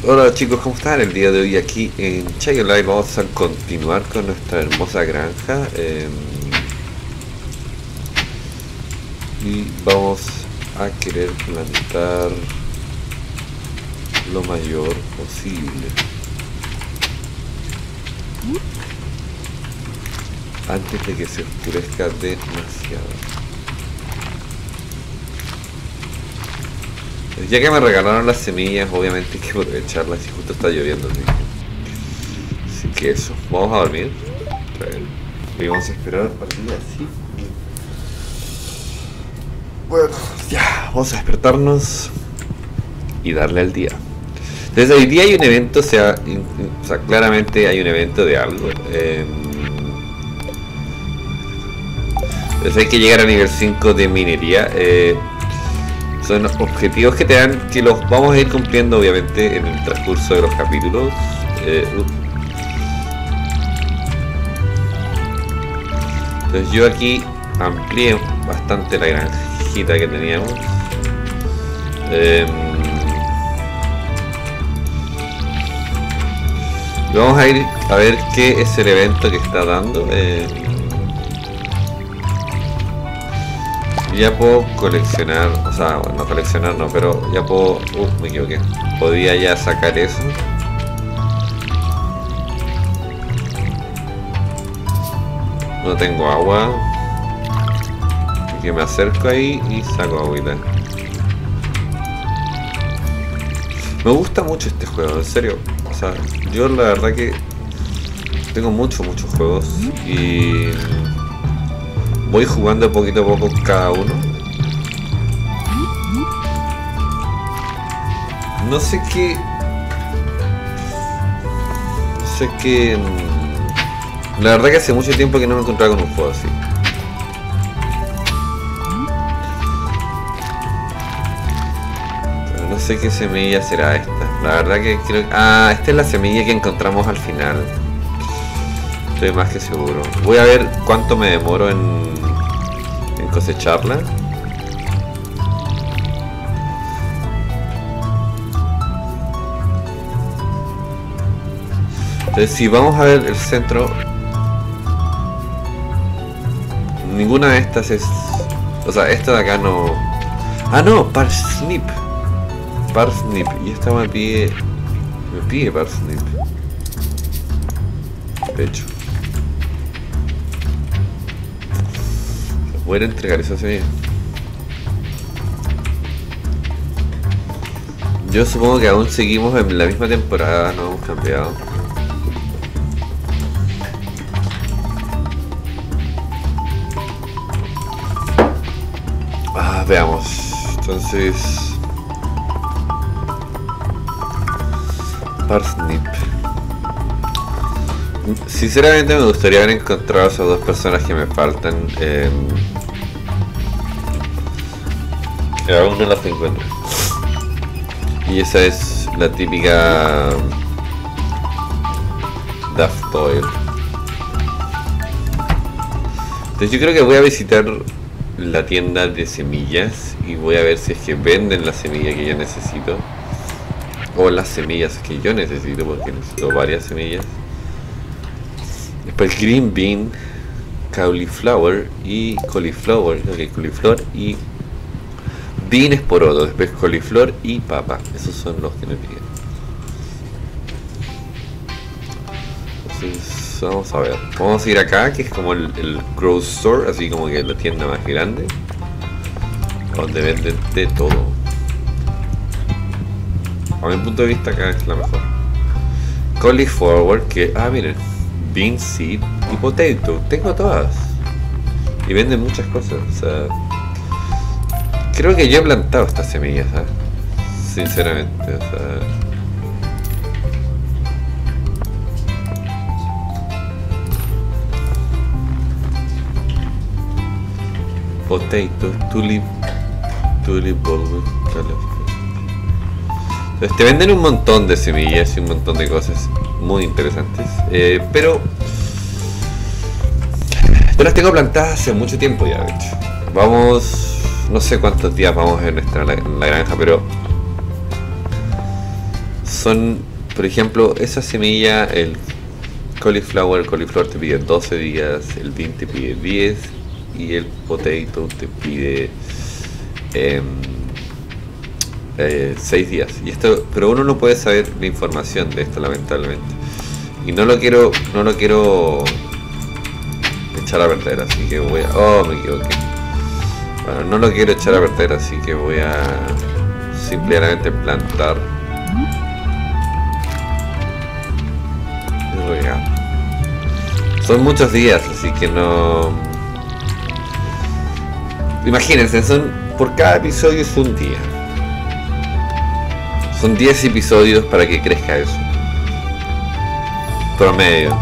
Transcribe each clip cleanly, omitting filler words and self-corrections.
Hola chicos, ¿cómo están? El día de hoy aquí en Chayo Live vamos a continuar con nuestra hermosa granja y vamos a querer plantar lo mayor posible antes de que se oscurezca demasiado. Ya que me regalaron las semillas, obviamente hay que aprovecharlas y justo está lloviendo, así que eso, vamos a dormir y vamos a esperar para el día así. Bueno, ya, vamos a despertarnos y darle al día. Desde hoy día hay un evento, o sea, claramente hay un evento de algo. Entonces hay que llegar a nivel 5 de minería. Son objetivos que te dan, que los vamos a ir cumpliendo obviamente en el transcurso de los capítulos. Entonces yo aquí amplié bastante la granjita que teníamos. Vamos a ir a ver qué es el evento que está dando. Ya puedo coleccionar, o sea, bueno, no coleccionar no, pero ya puedo... me equivoqué. Podía ya sacar eso. No tengo agua. Así que me acerco ahí y saco agüita. Me gusta mucho este juego, en serio. O sea, yo la verdad que tengo muchos juegos y... voy jugando poquito a poco cada uno. No sé qué... La verdad que hace mucho tiempo que no me encontraba con un juego así. Pero no sé qué semilla será esta. La verdad que creo... Ah, esta es la semilla que encontramos al final. Estoy más que seguro. Voy a ver cuánto me demoro en cosecharla. Entonces si vamos a ver el centro, ninguna de estas es... O sea, esta de acá no... Ah no, parsnip. Parsnip. Y esta me pide parsnip. Pecho. Voy a entregar esa semilla. Yo supongo que aún seguimos en la misma temporada, no hemos cambiado. Veamos. Entonces... Parsnip. Sinceramente me gustaría haber encontrado a esas dos personas que me faltan. Que aún no las encuentro. Y esa es la típica Daft Oil. Entonces yo creo que voy a visitar la tienda de semillas y voy a ver si es que venden la semilla que yo necesito. O las semillas que yo necesito, porque necesito varias semillas. Después green bean, cauliflower y cauliflower, y bean esporodo, después coliflor y papa. Esos son los que me piden. Entonces vamos a ver. Vamos a ir acá, que es como el grocery store, así como que la tienda más grande, donde venden de todo. A mi punto de vista acá es la mejor. Cauliflower, que... ah, miren. Bean seed y potato, tengo todas y venden muchas cosas, o sea, creo que yo he plantado estas semillas, ¿sabes? Sinceramente, o sea, potato, tulip bulb. Entonces te venden un montón de semillas y un montón de cosas muy interesantes, pero yo las tengo plantadas hace mucho tiempo ya, de hecho. Vamos, no sé cuántos días vamos en la granja, pero son, por ejemplo, esa semilla, el cauliflower te pide 12 días, el bean te pide 10 y el potato te pide 6 días. Y esto, pero uno no puede saber la información de esto, lamentablemente. Y no lo quiero echar a perder, así que voy a... Oh, me equivoqué. Bueno, no lo quiero echar a perder, así que voy a simplemente plantar y regar. Son muchos días, así que no... Imagínense, por cada episodio es un día. Son 10 episodios para que crezca eso. Promedio.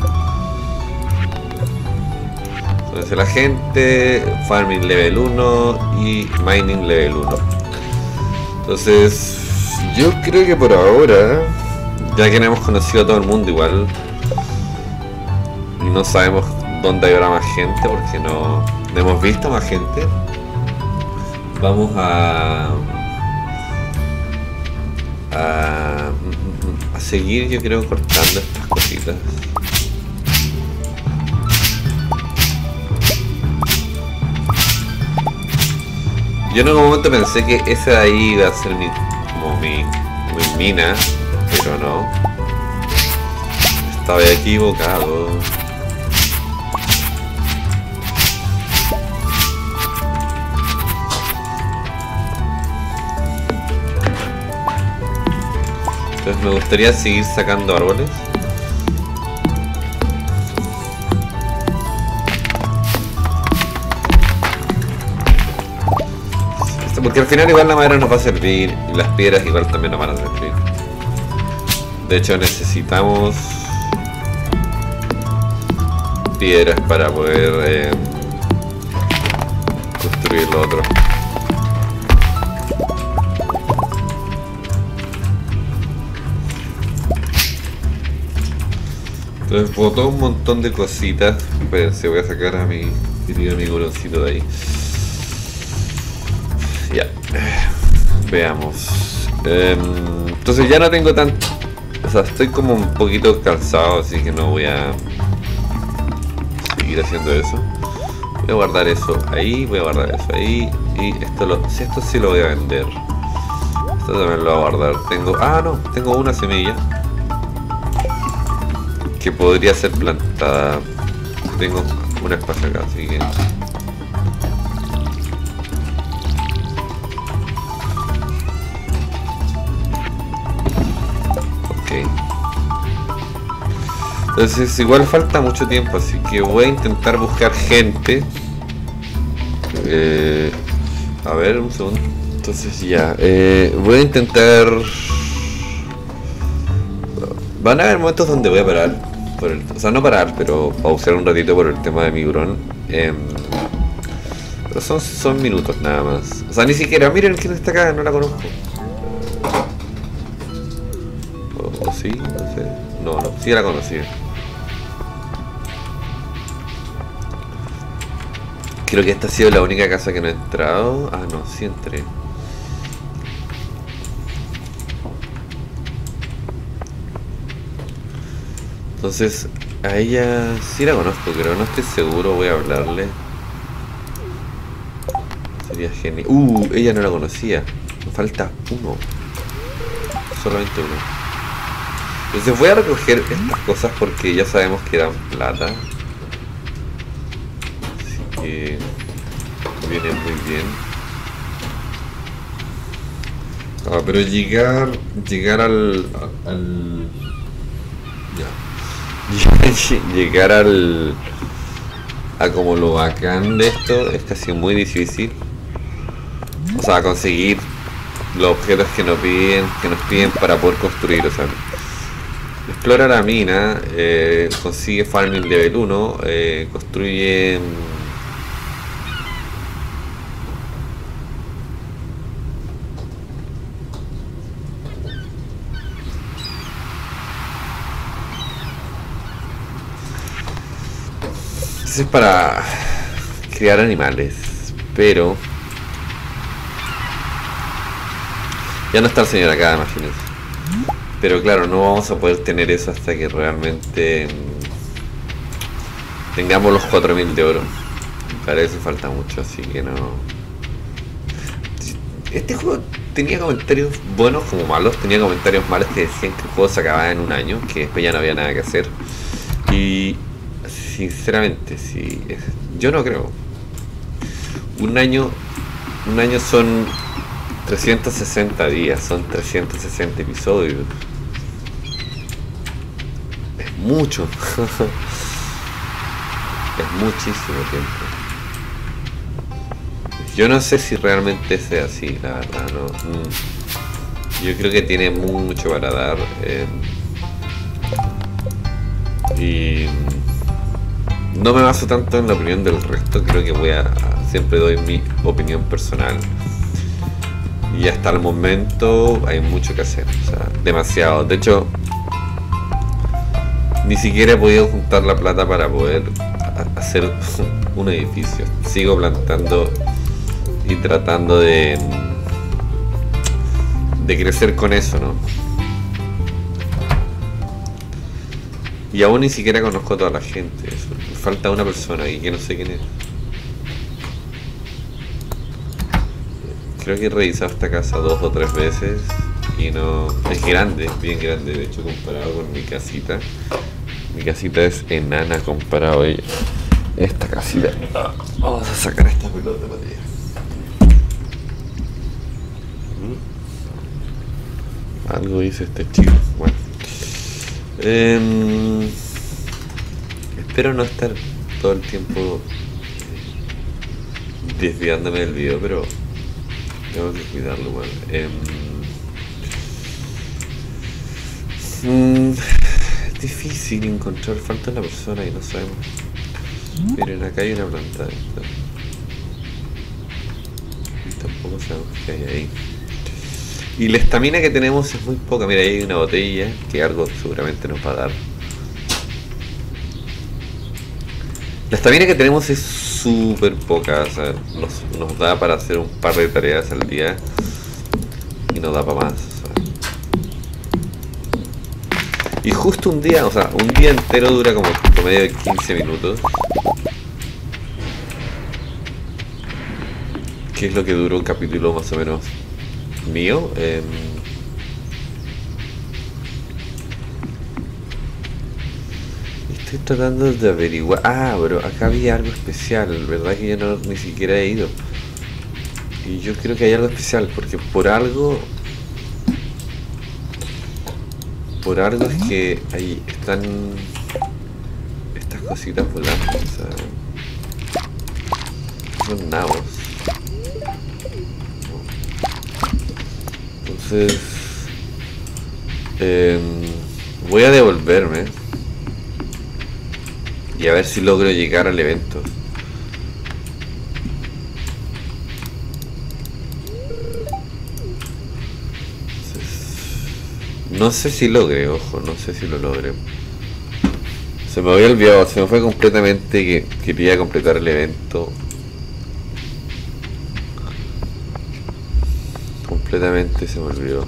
Entonces la gente, Farming Level 1 y Mining Level 1. Entonces, yo creo que por ahora, ya que no hemos conocido a todo el mundo igual, no sabemos dónde habrá más gente porque no hemos visto más gente. Vamos a seguir, yo creo, cortando estas cositas. Yo en algún momento pensé que esa de ahí iba a ser mi mina, pero no. Estaba equivocado. Entonces me gustaría seguir sacando árboles. Porque al final igual la madera nos va a servir y las piedras igual también nos van a servir. De hecho necesitamos piedras para poder construir lo otro. Entonces botó un montón de cositas. Espérense, voy a sacar a mi querido amigo Loncito de ahí. Ya, veamos. Entonces ya no tengo tanto. O sea, estoy como un poquito cansado, así que no voy a seguir haciendo eso. Voy a guardar eso ahí, voy a guardar eso ahí. Y esto sí lo voy a vender. Esto también lo voy a guardar. Tengo una semilla que podría ser plantada. Tengo un espacio acá, así que... Entonces igual falta mucho tiempo, así que voy a intentar buscar gente. A ver, un segundo. Entonces ya, voy a intentar... Van a haber momentos donde voy a parar. O sea, no parar, pero pausar un ratito por el tema de mi hurón. Pero son minutos nada más. O sea, ni siquiera, miren quién está acá, no la conozco. ¿O sí? No sé. No, sí la conocí. Creo que esta ha sido la única casa que no he entrado. Ah, no, sí entré. Entonces, a ella sí la conozco, pero no estoy seguro, voy a hablarle. Sería genial. Ella no la conocía. Me falta uno. Solamente uno. Entonces voy a recoger estas cosas porque ya sabemos que dan plata. Así que viene muy bien. Pero llegar al llegar a como lo bacán de esto es casi muy difícil. O sea, conseguir los objetos que nos piden para poder construir. O sea, explora la mina, consigue Farming Level 1, construye... Es para criar animales, pero ya no está el señor acá, imagínense. Pero claro, no vamos a poder tener eso hasta que realmente tengamos los 4000 de oro. Para eso falta mucho, así que no. Este juego tenía comentarios buenos como malos. Tenía comentarios malos que decían que el juego se acababa en un año, que después ya no había nada que hacer. Y sinceramente, sí, yo no creo. Un año son 360 días, son 360 episodios. Es mucho. Es muchísimo tiempo. Yo no sé si realmente sea así, la verdad, no. Yo creo que tiene mucho para dar. Y no me baso tanto en la opinión del resto, creo que siempre doy mi opinión personal. Y hasta el momento hay mucho que hacer, o sea, demasiado. De hecho, ni siquiera he podido juntar la plata para poder hacer un edificio. Sigo plantando y tratando de crecer con eso, ¿no? Y aún ni siquiera conozco a toda la gente. Falta una persona y que no sé quién es. Creo que he revisado esta casa 2 o 3 veces y no. Es grande, bien grande, de hecho, comparado con mi casita. Mi casita es enana comparado a ella. Esta casita. Vamos a sacar esta pelota para allá. Algo dice este chico. Bueno. Espero no estar todo el tiempo desviándome del video, pero tengo que cuidarlo, bueno. Es difícil encontrar, falta una persona y no sabemos. Miren, acá hay una planta y tampoco sabemos qué hay ahí. Y la estamina que tenemos es muy poca. Mira, ahí hay una botella que algo seguramente nos va a dar. La estamina que tenemos es súper poca, o sea, nos da para hacer un par de tareas al día y no da para más, o sea. Y justo un día, o sea, un día entero dura como promedio de 15 minutos. ¿Qué es lo que duró un capítulo más o menos mío? Estoy tratando de averiguar. Ah, pero acá había algo especial, ¿verdad? Que yo ni siquiera he ido. Y yo creo que hay algo especial, porque por algo es que ahí están estas cositas volando, o sea, son nabos. Entonces voy a devolverme y a ver si logro llegar al evento. No sé si logre, ojo, no sé si lo logre. Se me había olvidado, se me fue completamente que quería completar el evento. Completamente se me olvidó.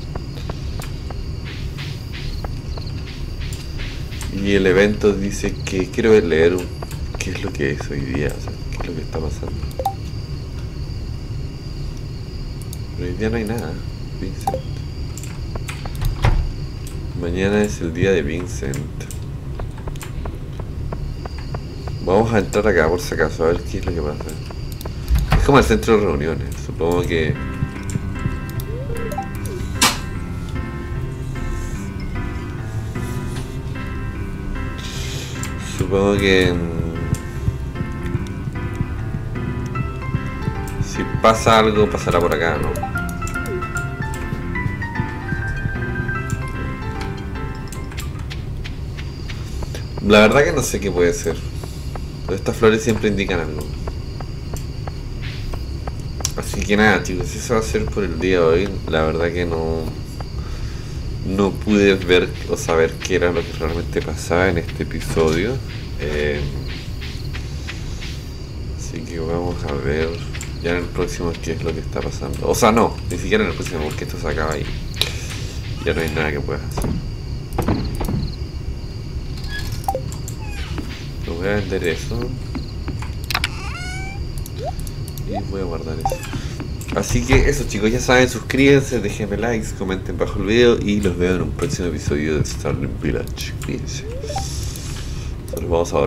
Y el evento dice que quiero leer qué es lo que es hoy día, o sea, qué es lo que está pasando. Pero hoy día no hay nada, Vincent. Mañana es el día de Vincent. Vamos a entrar acá por si acaso a ver qué es lo que pasa. Es como el centro de reuniones, supongo que... Supongo que... si pasa algo, pasará por acá, ¿no? La verdad que no sé qué puede ser. Estas flores siempre indican algo. Así que nada, chicos, eso va a ser por el día de hoy. La verdad que no pude ver o saber qué era lo que realmente pasaba en este episodio. Así que vamos a ver ya en el próximo qué es lo que está pasando. O sea, no, ni siquiera en el próximo, porque esto se acaba ahí. Ya no hay nada que puedas hacer. Voy a vender eso. Y voy a guardar eso. Así que eso, chicos, ya saben, suscríbanse, déjenme likes, comenten bajo el video y los veo en un próximo episodio de Stardew Village. Cuídense. Nos vamos a